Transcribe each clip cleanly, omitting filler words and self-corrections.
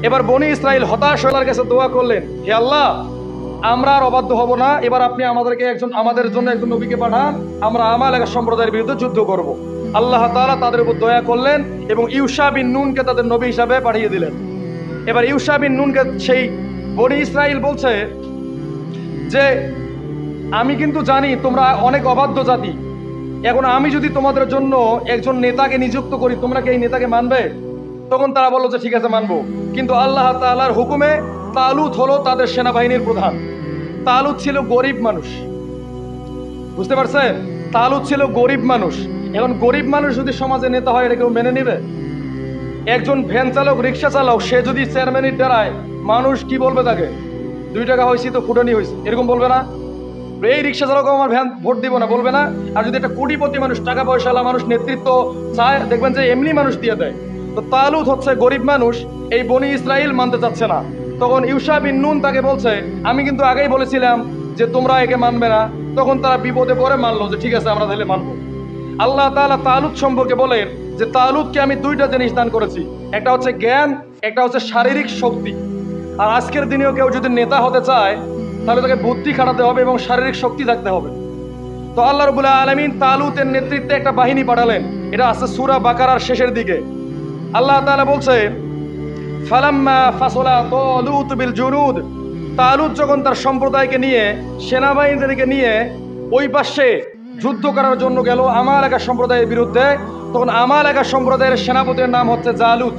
এবার বনি ইসরাইল হতাশ হয়ে আল্লাহর কাছে দোয়া করলেন, হে আল্লাহ, আমরা আর অবাধ্য হব না, এবার আপনি আমাদের জন্য একজন নবীকে পাঠান, আমরা আমালেক সম্প্রদায়ের বিরুদ্ধে যুদ্ধ করব। আল্লাহ তাআলা তাদের উপর দয়া করলেন এবং ইউশা বিন নুনকে তাদের নবী হিসাবে পাঠিয়ে দিলেন। এবার ইউশা বিন নুনকে সেই বনি ইসরাইল বলছে যে আমি কিন্তু জানি তোমরা অনেক অবাধ্য জাতি, এখন আমি যদি তোমাদের জন্য একজন নেতাকে নিযুক্ত করি, তোমরা কি এই নেতাকে মানবে? তখন তারা বললো যে ঠিক আছে, মানবো। কিন্তু আল্লাহ তাআলার হুকুমে তালুত হলো তাদের সেনাবাহিনীর প্রধান। তালুত ছিল গরিব মানুষ, বুঝতে পারছেন? তালুত ছিল গরিব মানুষ। এখন গরিব মানুষ যদি সমাজে নেতা হয়, এটা কেউ মেনে নিবে? একজন ভ্যান চালক, রিক্সা চালক, সে যদি চেয়ারম্যানের ডেরায়, মানুষ কি বলবে তাকে? 2 টাকা হয়েছি তো ফুটানি হয়েছে, এরকম বলবে না? এই রিক্সা চালক আমার ভ্যান ভোট দিব না, বলবে না? আর যদি একটা কোটিপতি মানুষ, টাকা পয়সাওয়ালা মানুষ নেতৃত্ব চায়, দেখবেন যে এমনি মানুষ দিয়ে দেয়। তো তালুত হচ্ছে গরিব মানুষ, এই বনি ইসরাইল মানতে চাচ্ছে না। তখন ইউশা বিন নুন তাকে বলছে, আমি কিন্তু আগেই বলেছিলাম যে তোমরা একে মানবে না। তখন তারা বিপদে পড়ে মানলো যে ঠিক আছে, আমরা তাহলে মানবো। আল্লাহ তাআলা তালুত সম্পর্কে বলেন যে তালুতকে আমি 2টা জিনিস দান করেছি, একটা হচ্ছে জ্ঞান, একটা হচ্ছে শারীরিক শক্তি। আর আজকের দিনেও কেউ যদি নেতা হতে চায়, তাহলে তাকে বুদ্ধি খাটাতে হবে এবং শারীরিক শক্তি থাকতে হবে। তো আল্লাহ রাব্বুল আলামিন তালুতের নেতৃত্বে একটা বাহিনী পাঠালেন। এটা আছে সূরা বাকারার শেষের দিকে। আল্লাহ তাআলা বলছে, ফালাম্মা ফাসলা তালুত বিল জুনুদ, তালুত যখন তার সম্প্রদায়কে নিয়ে, সেনাবাহিনীদেরকে নিয়ে ওই পাশে যুদ্ধ করার জন্য গেল আমালেক সম্প্রদায়ের বিরুদ্ধে, তখন আমালেক সম্প্রদায়ের সেনাপতির নাম হচ্ছে জালুত।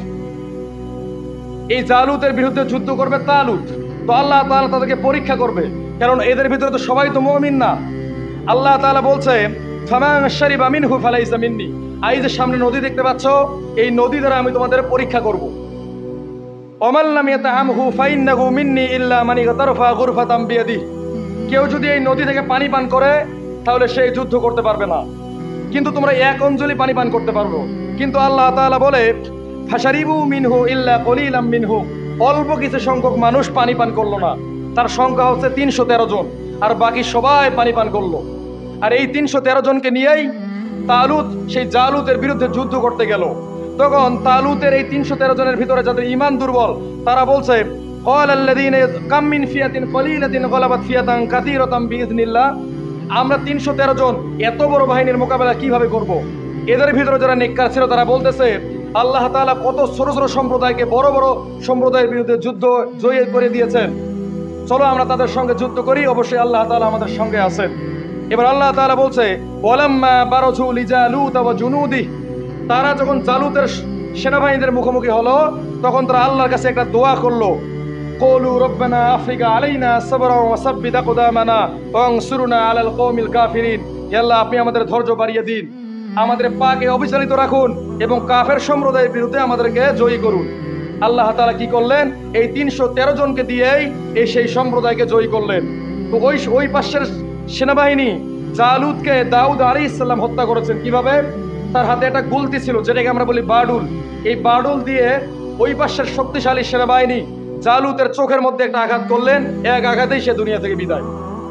এই জালুতের বিরুদ্ধে যুদ্ধ করবে তালুত। তো আল্লাহ তাআলা তাদেরকে পরীক্ষা করবে, কারণ এদের ভিতরে তো সবাই তো মুমিন না। আল্লাহ তাআলা বলছে, ফামান শারিবা মিনহু ফালাইসা মিন্নি, এই যে সামনে নদী দেখতে পাচ্ছ, এই নদী দ্বারা আমি তোমাদের পরীক্ষা করব। ওয়ামান লাম ইয়াতাআমহু ফাইন্নাহু মিন্নি ইল্লা মান ইগতারফা গুরফাতাম বিয়াদিহি, কেউ যদি এই নদী থেকে পানি পান করে, তাহলে সে যুদ্ধ করতে পারবে না, কিন্তু তোমরা 1 অঞ্জলি পানি পান করতে পারবো। কিন্তু আল্লাহ তাআলা বলে, ফাশারিবু মিনহু ইল্লা কলিলাম মিনহু, অল্প কিছু সংখ্যক মানুষ পানি পান করলো না, তার সংখ্যা হচ্ছে 313 জন, আর বাকি সবাই পানি পান করলো। আর এই 313 জনকে নিয়েই তালুত সেই জালুতের বিরুদ্ধে যুদ্ধ করতে গেল। তখন তালুতের এই 313 জনের ভিতরে যাদের ঈমান দুর্বল, তারা বলছে, ক্বালাল্লাযীনা কাম মিন ফিয়াতিন কলিলাতিন গলাবাত ফিয়াতান কাসীরাতাম বিইযনিল্লাহ, আমরা 313 জন এত বড় বাহিনীর মোকাবেলা কিভাবে করব? এদের ভিতরে যারা নেককার ছিল, তারা বলতেছে, আল্লাহ তাআলা কত ছোট ছোট সম্প্রদায়কে বড় বড় সম্প্রদায়ের বিরুদ্ধে যুদ্ধ জয়ী করে দিয়েছেন, চলো আমরা তাদের সঙ্গে যুদ্ধ করি, অবশ্যই আল্লাহ তাআলা আমাদের সঙ্গে আছেন। এবার আল্লাহ তাআলা বলছে, ওয়ালাম্মা বারাজু লিজালুত ওয়া জুনুদিহি, তারা যখন জালুতের সেনাবাহিনীদের মুখোমুখি হলো, তখন তারা আল্লাহর কাছে একটা দোয়া করলো, ক্বালু রব্বানা আফরিগা আলাইনা সাবরা ওয়া সাব্বিত আকদামানা ওয়ানসুরনা আলাল কওমিল কাফিরিন, হে আল্লাহ, আপনি আমাদের ধৈর্য বাড়িয়ে দিন, আমাদের পাকে অবিচলিত রাখুন এবং কাফের সম্প্রদায়ের বিরুদ্ধে আমাদেরকে জয়ী করুন। আল্লাহ তাআলা কি করলেন? এই 313 জনকে দিয়েই এই সেই সম্প্রদায়কে জয়ী করলেন। তো ওই পাশের সেনাবাহিনী জালুতকে দাউদ আলাইহিস সালাম হত্যা করেছেন কিভাবে? তার হাতে একটা গুলতি ছিল, যেটাকে আমরা বলি বাডুল। এই বাডুল দিয়ে ওই পাশের শক্তিশালী সেনাবাহিনী জালুতের চোখের মধ্যে একটা আঘাত করলেন, এক আঘাতেই সে দুনিয়া থেকে বিদায়।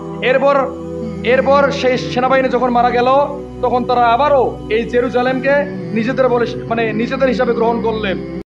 এরপর সেই সেনাবাহিনী যখন মারা গেল, তখন তারা আবারও এই জেরুজালেমকে নিজেদের হিসাবে গ্রহণ করলেন।